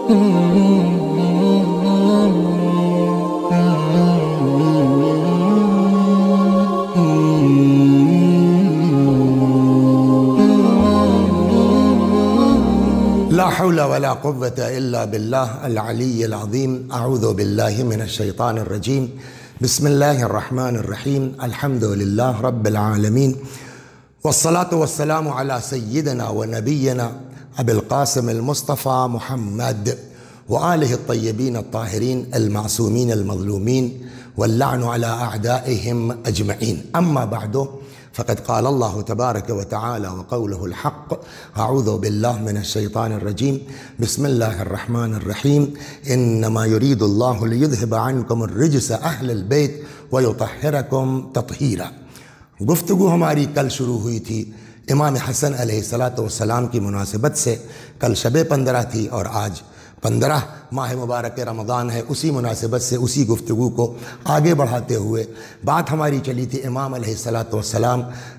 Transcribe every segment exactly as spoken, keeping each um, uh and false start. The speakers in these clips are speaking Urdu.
لا حول ولا قوة إلا بالله العلي العظيم. أعوذ بالله من الشيطان الرجيم. بسم الله الرحمن الرحيم. الحمد لله رب العالمين، والصلاة والسلام على سيدنا ونبينا أبي القاسم المصطفى محمد وآله الطيبين الطاهرين المعصومين المظلومين، واللعن على أعدائهم أجمعين. أما بعد، فقد قال الله تبارك وتعالى وقوله الحق: أعوذ بالله من الشيطان الرجيم. بسم الله الرحمن الرحيم. إنما يريد الله ليذهب عنكم الرجس أهل البيت ويطهركم تطهيرا. گفتگو ہماری کل شروع ہوئی تھی امام حسن علیہ الصلاۃ والسلام کی مناسبت سے. کل شب پندرہ تھی اور آج پندرہ ماہ مبارک رمضان ہے. اسی مناسبت سے اسی گفتگو کو آگے بڑھاتے ہوئے بات ہماری چلی تھی امام علیہ الصلاۃ والسلام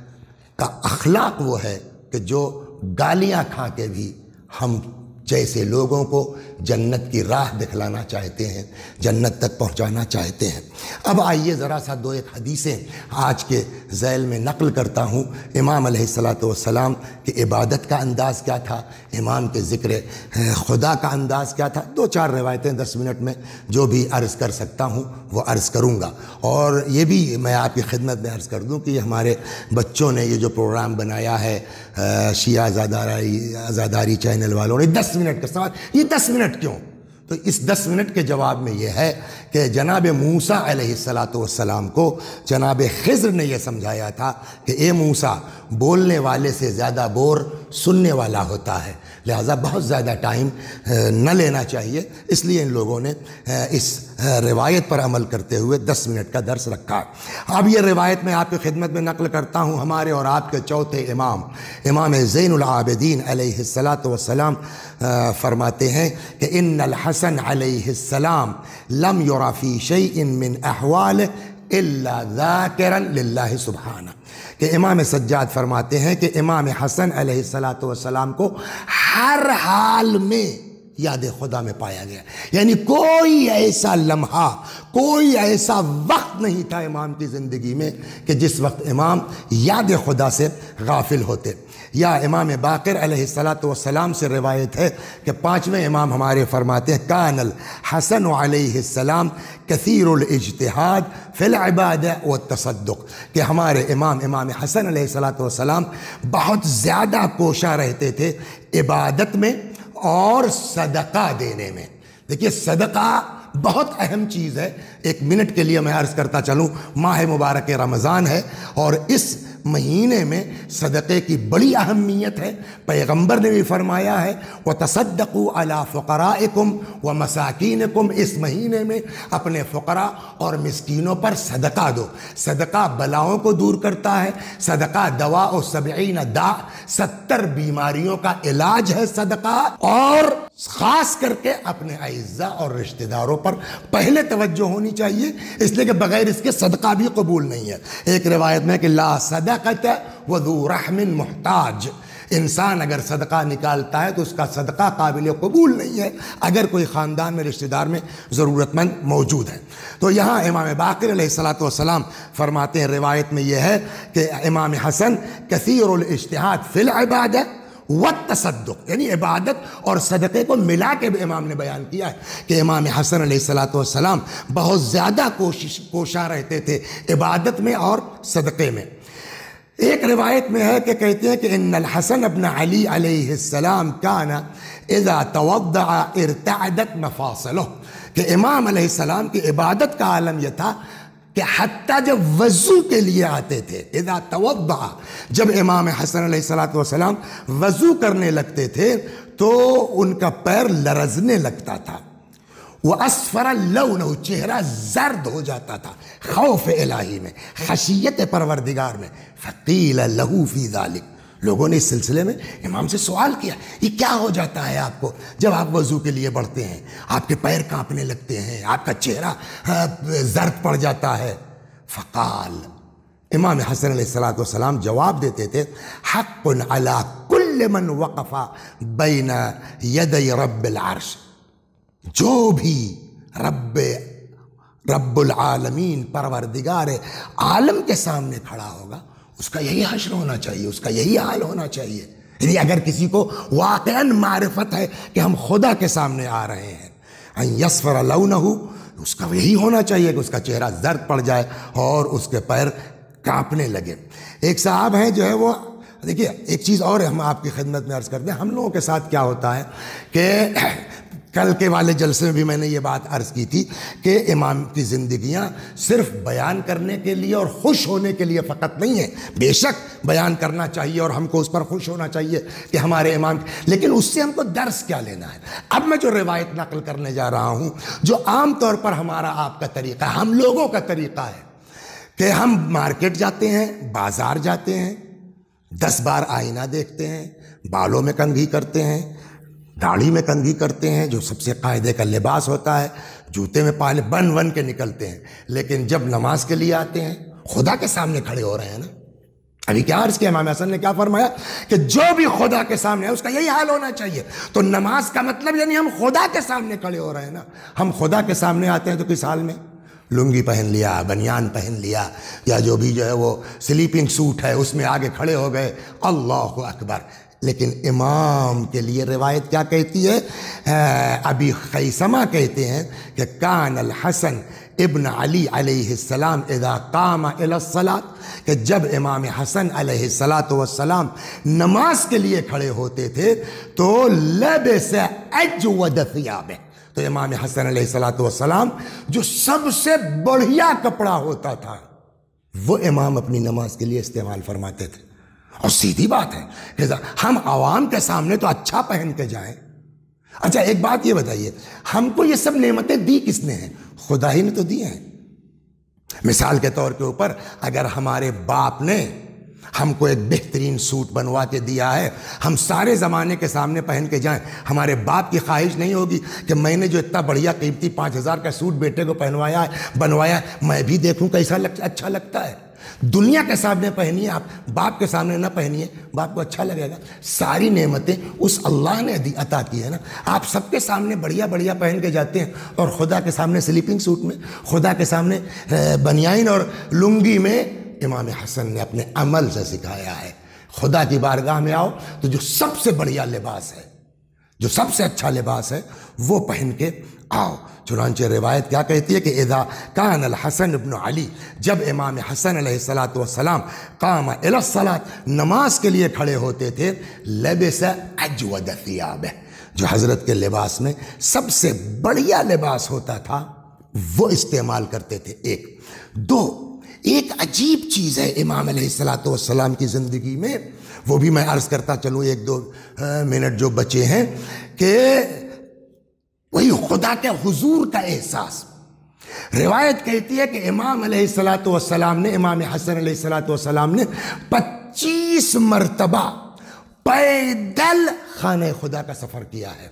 کا اخلاق وہ ہے کہ جو گالیاں کھا کے بھی ہم جیسے لوگوں کو جنت کی راہ دکھلانا چاہتے ہیں، جنت تک پہنچانا چاہتے ہیں. اب آئیے ذرا سا دو ایک حدیثیں آج کے ذیل میں نقل کرتا ہوں. امام علیہ الصلاۃ والسلام کی عبادت کا انداز کیا تھا، امام کے ذکر خدا کا انداز کیا تھا. دو چار روایتیں دس منٹ میں جو بھی عرض کر سکتا ہوں وہ عرض کروں گا. اور یہ بھی میں آپ کی خدمت میں عرض کر دوں کہ یہ ہمارے بچوں نے یہ جو پروگرام بنایا ہے شیعہ ازاداری ازاداری چینل والوں نے، دس منٹ کا سوال، یہ دس منٹ کیوں؟ تو اس دس منٹ کے جواب میں یہ ہے کہ جناب موسیٰ علیہ الصلاۃ والسلام کو جناب خضر نے یہ سمجھایا تھا کہ اے موسیٰ، بولنے والے سے زیادہ بور سننے والا ہوتا ہے، لہٰذا بہت زیادہ ٹائم نہ لینا چاہیے. اس لیے ان لوگوں نے اس روایت پر عمل کرتے ہوئے دس منٹ کا درس رکھا. اب یہ روایت میں آپ کی خدمت میں نقل کرتا ہوں. ہمارے اور آپ کے چوتھے امام امام زین العابدین علیہ الصلاۃ والسلام فرماتے ہیں کہ ان الحسن علیہ السلام لم یری فی شیء من احوالہ الا ذاکرا للہ سبحانہ. کہ امام سجاد فرماتے ہیں کہ امام حسن علیہ الصلاۃ والسلام کو ہر حال میں یاد خدا میں پایا گیا. یعنی کوئی ایسا لمحہ، کوئی ایسا وقت نہیں تھا امام کی زندگی میں کہ جس وقت امام یاد خدا سے غافل ہوتے. یا امام باقر علیہ الصلاۃ والسلام سے روایت ہے کہ پانچویں امام ہمارے فرماتے ہیں کان الحسن علیہ السلام کثیر الاجتہاد فی العبادہ والتصدق. کہ ہمارے امام امام حسن علیہ الصلاۃ والسلام بہت زیادہ کوشاں رہتے تھے عبادت میں اور صدقہ دینے میں. دیکھیے صدقہ بہت اہم چیز ہے. ایک منٹ کے لیے میں عرض کرتا چلوں، ماہ مبارک رمضان ہے اور اس مہینے میں صدقے کی بڑی اہمیت ہے. پیغمبر نے بھی فرمایا ہے وَتَصَدَّقُوا عَلَىٰ فُقَرَائِكُمْ وَمَسَاكِينِكُمْ. اس مہینے میں اپنے فقراء اور مسکینوں پر صدقہ دو. صدقہ بلاؤں کو دور کرتا ہے. صدقہ دواء و سبعین داء، ستر بیماریوں کا علاج ہے صدقہ. اور خاص کر کے اپنے اعزاء اور رشتہ داروں پر پہلے توجہ ہونی چاہیے، اس لیے کہ بغیر اس کے صدقہ بھی قبول نہیں ہے. ایک روایت میں کہ لا صدقۃ وذو رحم محتاج. انسان اگر صدقہ نکالتا ہے تو اس کا صدقہ قابل قبول نہیں ہے اگر کوئی خاندان میں رشتہ دار میں ضرورت مند موجود ہے. تو یہاں امام باقر علیہ الصلاۃ والسلام فرماتے ہیں، روایت میں یہ ہے کہ امام حسن کثیر الاجتہاد فی العبادہ والتصدق، یعنی عبادت اور صدقے کو ملا کے بھی امام نے بیان کیا ہے کہ امام حسن علیہ الصلاۃ والسلام بہت زیادہ کوشش کوشاں رہتے تھے عبادت میں اور صدقے میں. ایک روایت میں ہے کہ کہتے ہیں کہ ان الحسن ابن علی علیہ السلام کان اذا توضع ارتعدت مفاصلہ. کہ امام علیہ السلام کی عبادت کا عالم یہ تھا کہ حتیٰ جب وضو کے لیے آتے تھے، اذا توضع، جب امام حسن علیہ الصلاۃ والسلام وضو کرنے لگتے تھے تو ان کا پیر لرزنے لگتا تھا. وَأَصْفَرَ اللَّوْنُ، چہرہ زرد ہو جاتا تھا خوف الہی میں، خشیت پروردگار میں. فَقِيلَ لَهُ فِي ذَلِكَ، لوگوں نے اس سلسلے میں امام سے سوال کیا، یہ کیا ہو جاتا ہے آپ کو جب آپ وضو کے لیے بڑھتے ہیں، آپ کے پیر کانپنے لگتے ہیں، آپ کا چہرہ زرد پڑ جاتا ہے. فقال، امام حسن علیہ الصلاۃ والسلام جواب دیتے تھے، حق علی کل من وقف بین یدی رب العرش. جو بھی رب رب العالمین پروردگار عالم کے سامنے کھڑا ہوگا اس کا یہی حشر ہونا چاہیے، اس کا یہی حال ہونا چاہیے۔ یعنی اگر کسی کو واقعاً معرفت ہے کہ ہم خدا کے سامنے آ رہے ہیں، ان یصفر لونہ، اس کا یہی ہونا چاہیے کہ اس کا چہرہ زرد پڑ جائے اور اس کے پیر کانپنے لگے۔ ایک صاحب ہیں جو ہے وہ، دیکھیے ایک چیز اور ہم آپ کی خدمت میں عرض کرتے ہیں، ہم لوگوں کے ساتھ کیا ہوتا ہے کہ کل کے والے جلسے میں بھی میں نے یہ بات عرض کی تھی کہ امام کی زندگیاں صرف بیان کرنے کے لیے اور خوش ہونے کے لیے فقط نہیں ہیں۔ بے شک بیان کرنا چاہیے اور ہم کو اس پر خوش ہونا چاہیے کہ ہمارے امام، لیکن اس سے ہم کو درس کیا لینا ہے۔ اب میں جو روایت نقل کرنے جا رہا ہوں، جو عام طور پر ہمارا آپ کا طریقہ ہے، ہم لوگوں کا طریقہ ہے کہ ہم مارکیٹ جاتے ہیں، بازار جاتے ہیں، دس بار آئینہ دیکھتے ہیں، بالوں میں کنگھی کرتے ہیں، داڑھی میں کنگھی کرتے ہیں، جو سب سے قاعدے کا لباس ہوتا ہے، جوتے میں پالے بن ون کے نکلتے ہیں، لیکن جب نماز کے لیے آتے ہیں خدا کے سامنے کھڑے ہو رہے ہیں نا۔ ابھی کیا عرض کیا امام حسن نے، کیا فرمایا کہ جو بھی خدا کے سامنے ہے اس کا یہی حال ہونا چاہیے۔ تو نماز کا مطلب یعنی ہم خدا کے سامنے کھڑے ہو رہے ہیں نا۔ ہم خدا کے سامنے آتے ہیں تو کس حال میں؟ لنگی پہن لیا، بنیان پہن لیا، یا جو بھی جو ہے وہ سلیپنگ سوٹ ہے اس میں آگے کھڑے ہو گئے، اللہ اکبر۔ لیکن امام کے لیے روایت کیا کہتی ہے؟ ابی خیثمہ کہتے ہیں کہ کان الحسن ابن علی علیہ السلام اذا قام الی الصلاۃ، کہ جب امام حسن علیہ الصلاۃ والسلام نماز کے لیے کھڑے ہوتے تھے تو لبس اجود ثیابہ، تو امام حسن علیہ الصلاۃ والسلام جو سب سے بڑھیا کپڑا ہوتا تھا وہ امام اپنی نماز کے لیے استعمال فرماتے تھے۔ اور سیدھی بات ہے کہ ہم عوام کے سامنے تو اچھا پہن کے جائیں۔ اچھا ایک بات یہ بتائیے، ہم کو یہ سب نعمتیں دی کس نے ہیں؟ خدا ہی نے تو دی ہیں۔ مثال کے طور کے اوپر اگر ہمارے باپ نے ہم کو ایک بہترین سوٹ بنوا کے دیا ہے، ہم سارے زمانے کے سامنے پہن کے جائیں، ہمارے باپ کی خواہش نہیں ہوگی کہ میں نے جو اتنا بڑھیا قیمتی پانچ ہزار کا سوٹ بیٹے کو پہنوایا ہے بنوایا ہے میں بھی دیکھوں کیسا اچھا لگتا ہے۔ دنیا کے سامنے پہنیے آپ، باپ کے سامنے نہ پہنیے، باپ کو اچھا لگے گا۔ ساری نعمتیں اس اللہ نے عطا کی ہے نا۔ آپ سب کے سامنے بڑھیا بڑھیا پہن کے جاتے ہیں اور خدا کے سامنے سلیپنگ سوٹ میں، خدا کے سامنے بنیان اور لنگی میں۔ امام حسن نے اپنے عمل سے سکھایا ہے، خدا کی بارگاہ میں آؤ تو جو سب سے بڑھیا لباس ہے، جو سب سے اچھا لباس ہے وہ پہن کے آؤ۔ چنانچہ روایت کیا کہتی ہے کہ اذا کان الحسن ابن علی، جب امام حسن علیہ الصلاۃ والسلام قام الی الصلاۃ، نماز کے لیے کھڑے ہوتے تھے، لبس اجود ثیابہ، جو حضرت کے لباس میں سب سے بڑھیا لباس ہوتا تھا وہ استعمال کرتے تھے۔ ایک دو ایک عجیب چیز ہے امام علیہ الصلاۃ والسلام کی زندگی میں، وہ بھی میں عرض کرتا چلوں ایک دو منٹ جو بچے ہیں، کہ وہی خدا کے حضور کا احساس۔ روایت کہتی ہے کہ امام علیہ الصلاۃ والسلام نے، امام حسن علیہ الصلاۃ والسلام نے پچیس مرتبہ پیدل خانہ خدا کا سفر کیا ہے۔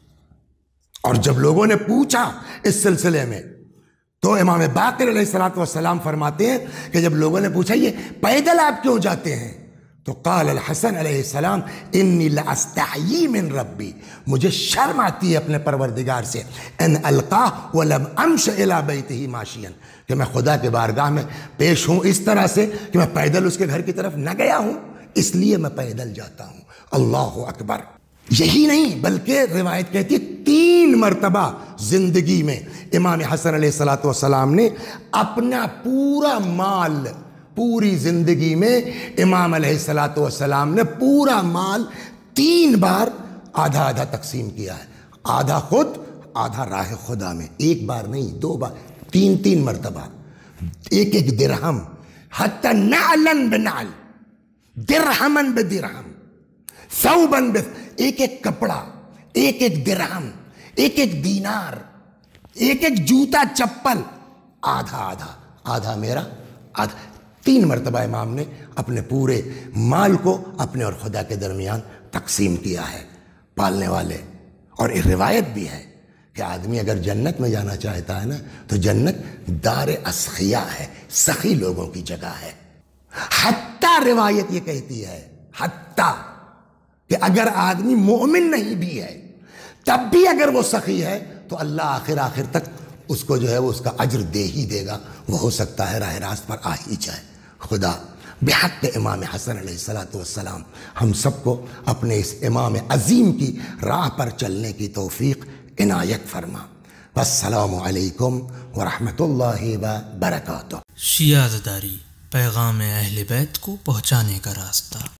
اور جب لوگوں نے پوچھا اس سلسلے میں تو امام باقر علیہ الصلاۃ والسلام فرماتے ہیں کہ جب لوگوں نے پوچھا یہ پیدل آپ کیوں جاتے ہیں، تو قال الحسن علیہ السلام انی لاستحیی من ربی، مجھے شرم آتی ہے اپنے پروردگار سے، ان القاہ ولم امش الی بیتہ ماشیا، کہ میں خدا کے بارگاہ میں پیش ہوں اس طرح سے کہ میں پیدل اس کے گھر کی طرف نہ گیا ہوں، اس لیے میں پیدل جاتا ہوں۔ اللہ اکبر۔ یہی نہیں بلکہ روایت کہتی ہے تین مرتبہ زندگی میں امام حسن علیہ الصلاۃ والسلام نے اپنا پورا مال، پوری زندگی میں امام علیہ الصلاۃ والسلام نے پورا مال تین بار آدھا آدھا تقسیم کیا ہے، آدھا خود آدھا راہ خدا میں، ایک بار نہیں دو بار، تین تین مرتبہ، ایک ایک درہم، حتی نعلن بنعل، درہمن بدرہم، ثوبن بث، ایک ایک کپڑا، ایک ایک درہم، ایک ایک دینار، ایک ایک جوتا چپل، آدھا آدھا، آدھا میرا آدھا، تین مرتبہ امام نے اپنے پورے مال کو اپنے اور خدا کے درمیان تقسیم کیا ہے۔ پالنے والے، اور ایک روایت بھی ہے کہ آدمی اگر جنت میں جانا چاہتا ہے نا تو جنت دار اسخیاء ہے، سخی لوگوں کی جگہ ہے۔ حتیٰ روایت یہ کہتی ہے، حتیٰ کہ اگر آدمی مومن نہیں بھی ہے تب بھی اگر وہ سخی ہے تو اللہ آخر آخر تک اس کو جو ہے وہ اس کا اجر دے ہی دے گا، وہ ہو سکتا ہے راہ راست پر آ ہی جائے۔ خدا بحق امام حسن علیہ الصلاۃ والسلام ہم سب کو اپنے اس امام عظیم کی راہ پر چلنے کی توفیق عنایت فرما۔ السلام علیکم ورحمۃ اللہ وبرکاتہ۔ شیعہ زداری، پیغام اہل بیت کو پہنچانے کا راستہ۔